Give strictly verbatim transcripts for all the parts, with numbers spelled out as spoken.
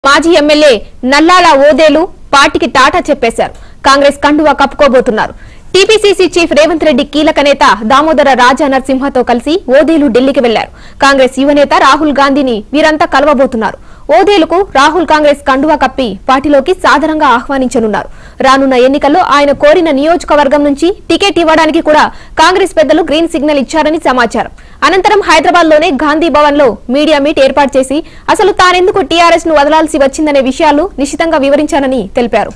మాజీ ఎమ్మెల్యే నల్లాల ఓదేలు పార్టీకి టాటా చెప్పేశారు. కాంగ్రెస్ కండువా కప్పుకోబోతున్నారు. టీపీసీసీ చీఫ్ రేవంత్ రెడ్డి కీలక నేత దామోదర రాజా నరసింహతో కలిసి ఓదేలు ఢిల్లీకి వెళ్లారు. కాంగ్రెస్ యువనేత రాహుల్ గాంధీని వీరంతా కలవబోతున్నారు. ఓదేలుకు రాహుల్ కాంగ్రెస్ కండువా కప్పి పార్టీలోకి సాదరంగా ఆహ్వానించనున్నారు. రానున్న ఎన్నికల్లో ఆయన కోరిన నియోజకవర్గం నుంచి టికెట్ ఇవ్వడానికి కూడా కాంగ్రెస్ పెద్దలు గ్రీన్ సిగ్నల్ ఇచ్చారని సమాచారం. అనంతరం హైదరాబాద్ లోనే గాంధీ భవన్ లో మీడియా మీట్ ఏర్పాటు చేసి అసలు తానెందుకు టీఆర్ఎస్ ను వదలాల్సి వచ్చిందనే విషయాలు నిశితంగా వివరించానని తెలిపారు.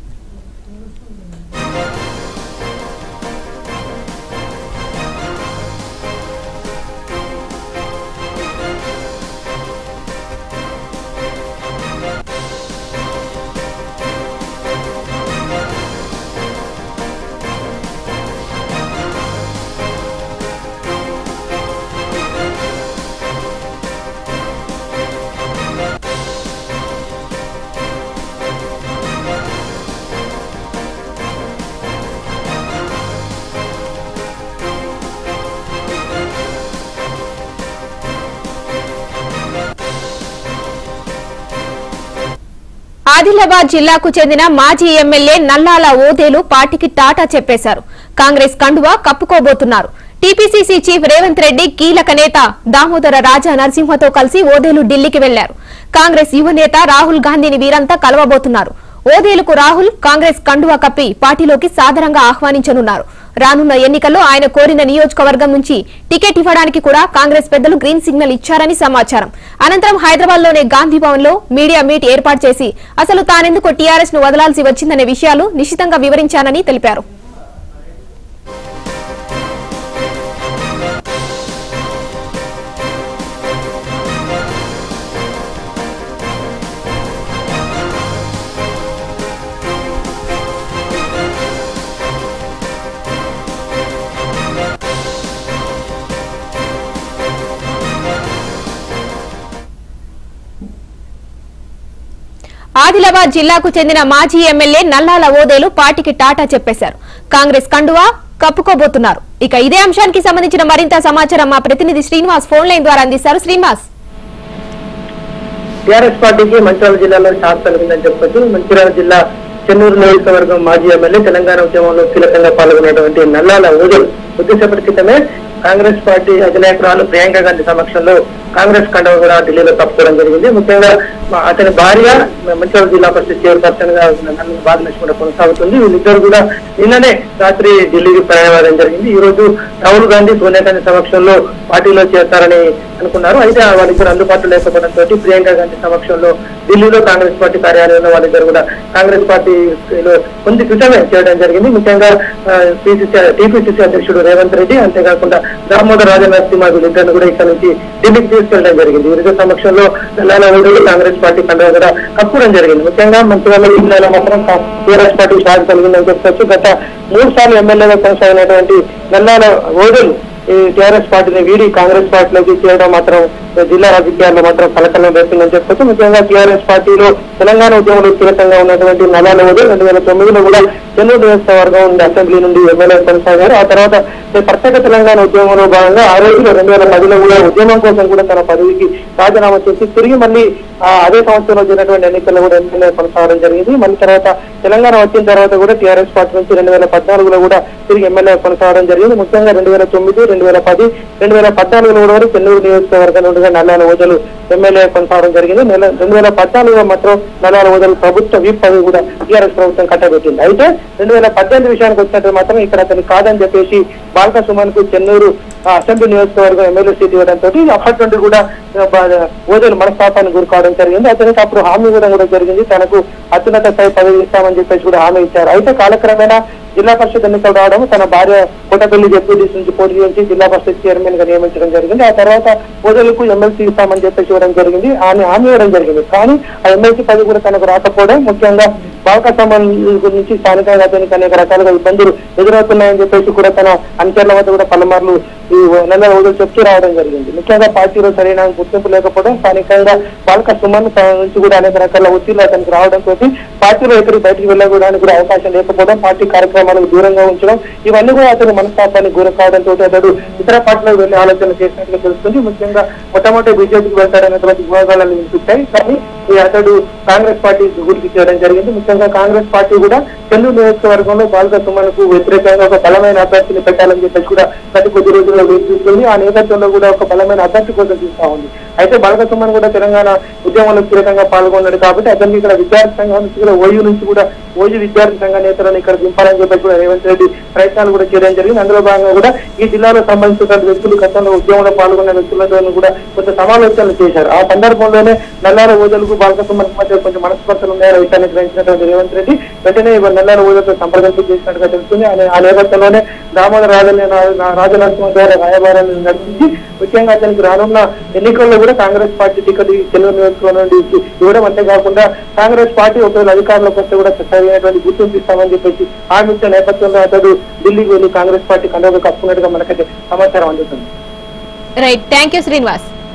ఆదిలాబాద్ జిల్లాకు చెందిన మాజీ ఎమ్మెల్యే నల్లాల ఓదేలు పార్టీకి టాటా చెప్పేశారు. కాంగ్రెస్ కండువా కప్పుకోబోతున్నారు. టీపీసీసీ చీఫ్ రేవంత్ రెడ్డి కీలక నేత దామోదర రాజా నరసింహతో కలిసి ఓదేలు ఢిల్లీకి వెళ్లారు. కాంగ్రెస్ యువనేత రాహుల్ గాంధీని వీరంతా కలవబోతున్నారు. ఓదేలుకు రాహుల్ కాంగ్రెస్ కండువా కప్పి పార్టీలోకి సాదరంగా ఆహ్వానించనున్నారు. రానున్న ఎన్నికల్లో ఆయన కోరిన నియోజకవర్గం నుంచి టికెట్ ఇవ్వడానికి కూడా కాంగ్రెస్ పెద్దలు గ్రీన్ సిగ్నల్ ఇచ్చారని సమాచారం. అనంతరం హైదరాబాద్ లోనే గాంధీ భవన్ లో మీడియా మీట్ ఏర్పాటు చేసి అసలు తానెందుకు టీఆర్ఎస్ ను వదలాల్సి వచ్చిందనే విషయాలు నిశితంగా వివరించానని తెలిపారు. ఆదిలాబాద్ జిల్లాకు చెందిన మాజీ ఎమ్మెల్యే నల్లాల ఓదేలు పార్టీకి టాటా చెప్పేశారు. కాంగ్రెస్ కండువా కప్పుకోబోతున్నారు. ఇక ఇదే అంశానికి సంబంధించిన మరింత సమాచారం మా ప్రతినిధి శ్రీనివాస్ ఫోన్ లైన్ ద్వారా అందిస్తారు. శ్రీనివాస్, టీఆర్ఎస్ పార్టీకి మంచిర్యాల జిల్లాలో షాక్ కలిగిందని చెప్పొచ్చు. మంచిర్యాల జిల్లా చెన్నూరు నియోజకవర్గం మాజీ ఎమ్మెల్యే తెలంగాణ ఉద్యమంలో కీలకంగా పాల్గొన్నటువంటి నల్లాల ఓదేలు కొద్దిసేపటి క్రితమే కాంగ్రెస్ పార్టీ అధినాయకురాలు ప్రియాంక గాంధీ సమక్షంలో కాంగ్రెస్ కండువా కూడా ఢిల్లీలో తప్పుకోవడం జరిగింది. ముఖ్యంగా అతని భార్య మంచిర్యాల జిల్లా పరిషత్ చైర్పర్సన్ గా భాగ్యలక్ష్మి కూడా కొనసాగుతుంది. వీళ్ళిద్దరు కూడా నిన్ననే రాత్రి ఢిల్లీకి ప్రయాణం జరిగింది. ఈ రోజు రాహుల్ గాంధీ సోనియా గాంధీ సమక్షంలో పార్టీలో చేస్తారని అనుకున్నారు. అయితే వాళ్ళిద్దరు అందుబాటులో లేకపోవడంతో ప్రియాంక గాంధీ సమక్షంలో ఢిల్లీలో కాంగ్రెస్ పార్టీ కార్యాలయంలో వాళ్ళిద్దరు కూడా కాంగ్రెస్ పార్టీలో కొంత క్రితమే చేయడం జరిగింది. ముఖ్యంగా టీపీసీసీ అధ్యక్షుడు రేవంత్ రెడ్డి, అంతేకాకుండా దామోదర రాజా నరసింహ వీళ్ళిద్దరిని కూడా ఇక్కడ నుంచి ఢిల్లీకి తీసుకెళ్లడం జరిగింది. వీరి సమక్షంలో నల్లాల ఓదేలు కాంగ్రెస్ పార్టీ కండువా కూడా కప్పడం జరిగింది. ముఖ్యంగా మంచిర్యాల జిల్లాలో మాత్రం టీఆర్ఎస్ పార్టీ షాక్ కలిగిందని చెప్పొచ్చు. గత మూడు సార్లు ఎమ్మెల్యేగా కొనసాగినటువంటి నల్లాల ఓదేలు ఈ టీఆర్ఎస్ పార్టీని వీడి కాంగ్రెస్ పార్టీలోకి చేయడం మాత్రం జిల్లా రాజకీయాల్లో మాత్రం కలకలం రేపిందని చెప్పొచ్చు. ముఖ్యంగా టీఆర్ఎస్ పార్టీలో తెలంగాణ ఉద్యమంలో కీలకంగా ఉన్నటువంటి నల్లాల ఓదేలు రెండు వేల తొమ్మిదిలో కూడా చెన్నూరు నియోజకవర్గం నుండి అసెంబ్లీ నుండి ఎమ్మెల్యే కొనసాగారు. ఆ తర్వాత ప్రత్యేక తెలంగాణ ఉద్యమంలో భాగంగా ఆ రోజులో రెండు వేల పదిలో కూడా ఉద్యమం కోసం కూడా తన పదవికి రాజీనామా చేసి తిరిగి మళ్ళీ అదే సంవత్సరంలో జరిగినటువంటి ఎన్నికల్లో కూడా ఎమ్మెల్యే కొనసాగడం జరిగింది. మళ్ళీ తర్వాత తెలంగాణ వచ్చిన తర్వాత కూడా టీఆర్ఎస్ పార్టీ నుంచి రెండు వేల పద్నాలుగులో కూడా తిరిగి ఎమ్మెల్యే కొనసాగడం జరిగింది. ముఖ్యంగా రెండు వేల తొమ్మిది రెండు వేల పది రెండు వేల పద్నాలుగులో కూడా చెన్నూరు నియోజకవర్గం నుండి నల్లాల ఓదేలు ఎమ్మెల్యే కొనసాగడం జరిగింది. రెండు వేల పద్నాలుగులో మాత్రం నల్లాల ఓదేలు ప్రభుత్వ వీప్ పదవి కూడా టీఆర్ఎస్ ప్రభుత్వం కట్టబెట్టింది. అయితే రెండు వేల పద్దెనిమిది విషయానికి వచ్చినట్టు మాత్రం ఇక్కడ అతను కాదని చెప్పేసి బాల్క సుమన్ కు చెన్నూరు అసెంబ్లీ నియోజకవర్గం ఎమ్మెల్యే సీట్ ఇవ్వడంతో అప్పటి నుండి కూడా ఓదేలు మనస్తాపానికి గురి కావడం జరిగింది. అతనికి అప్పుడు హామీ ఇవ్వడం కూడా జరిగింది. తనకు అత్యున్నత స్థాయి పదవి ఇస్తామని చెప్పేసి కూడా హామీ ఇచ్చారు. అయితే కాలక్రమేణా జిల్లా పరిషత్ ఎన్నికలు రావడం, తన భార్య కోటపల్లి డిప్యూటీస్ నుంచి పోటీ చేసి జిల్లా పరిషత్ చైర్మన్ గా నియమించడం జరిగింది. ఆ తర్వాత ఓదేలుకు ఎమ్మెల్సీ ఇస్తామని చెప్పేసి ఇవ్వడం జరిగింది. ఆమె హామీ ఇవ్వడం జరిగింది. కానీ ఆ ఎమ్మెల్సీ పదవి కూడా తనకు రాకపోవడం, ముఖ్యంగా బాల్క సుమన్ గురించి స్థానికంగా అతనికి అనేక రకాలుగా ఇబ్బందులు ఎదురవుతున్నాయని చెప్పేసి కూడా తన అనుచరుల వద్ద కూడా పలుమార్లు ఈ నల్లల ఓదెలు చెప్తూ రావడం జరిగింది. ముఖ్యంగా పార్టీలో సరైన గుర్తింపు లేకపోవడం, స్థానికంగా బాలక సుమన్ నుంచి కూడా అనేక రకాల ఒత్తిళ్లు అతనికి రావడంతో పార్టీలో ఎక్కడికి బయటికి వెళ్ళడానికి కూడా అవకాశం లేకపోవడం, పార్టీ కార్యక్రమాలకు దూరంగా ఉంచడం, ఇవన్నీ కూడా అతను మనస్తాపానికి గురి కావడంతో అతడు ఇతర పార్టీలకు వెళ్లి ఆలోచన చేసినట్టుగా తెలుస్తుంది. ముఖ్యంగా మొట్టమొదటి బీజేపీకి వెళ్తాడనేటువంటి వివాదాలను వినిపించాయి. కానీ అతడు కాంగ్రెస్ పార్టీ గురికి చేయడం జరిగింది. ముఖ్యంగా కాంగ్రెస్ పార్టీ కూడా చెన్నూరు నియోజకవర్గంలో బాలక సుమన్కు వ్యతిరేకంగా ఒక బలమైన అభ్యర్థిని పెట్టాలని చెప్పేసి కూడా గత కొద్ది రోజుల్లో చూస్తుంది. ఆ నేపథ్యంలో కూడా ఒక బలమైన అభ్యర్థి కోసం చూస్తా ఉంది. అయితే బాలక సుమన్ కూడా తెలంగాణ ఉద్యమంలో కీలకంగా పాల్గొన్నాడు కాబట్టి అతనికి ఇక్కడ విద్యార్థి సంఘం నుంచి కూడా ఓయూ నుంచి కూడా ఓయూ విద్యార్థి సంఘ నేతలను ఇక్కడ దింపాలని చెప్పేసి కూడా రేవంత్ రెడ్డి ప్రయత్నాలు కూడా చేయడం జరిగింది. అందులో భాగంగా కూడా ఈ జిల్లాలో సంబంధించిన వ్యక్తులు గతంలో ఉద్యమంలో పాల్గొన్న వ్యక్తులతో కూడా కొంత సమాలోచనలు చేశారు. ఆ సందర్భంలోనే నల్లాల ఓదెలకు బాలక సుమన్ మధ్య కొంచెం మనస్పర్ధలు ఉన్నాయని విషయాన్ని గ్రహించినటువంటి రేవంత్ రెడ్డి వెంటనే నల్లాల ఓదెలతో సంప్రదింపు చేసినట్టుగా తెలుస్తుంది. ఆ నేపథ్యంలోనే దామోదర రాజనరసింహ ద్వారా రాయబారాన్ని నడిపించి ముఖ్యంగా అతనికి రానున్న ఎన్నికల్లో కూడా కాంగ్రెస్ పార్టీ టికెట్ చెన్నూరు నియోజకవర్గం నుండి ఇవ్వడం, అంతేకాకుండా కాంగ్రెస్ పార్టీ ఒకవేళ అధికారంలోకి వస్తే కూడా సరైనటువంటి గుర్తింపు ఇస్తామని చెప్పేసి హామీ ఇచ్చిన నేపథ్యంలో అతడు ఢిల్లీకి వెళ్లి కాంగ్రెస్ పార్టీ కండగా కప్పుకున్నట్టుగా మనకైతే సమాచారం అందుతుంది. Right, thank you Srinivas.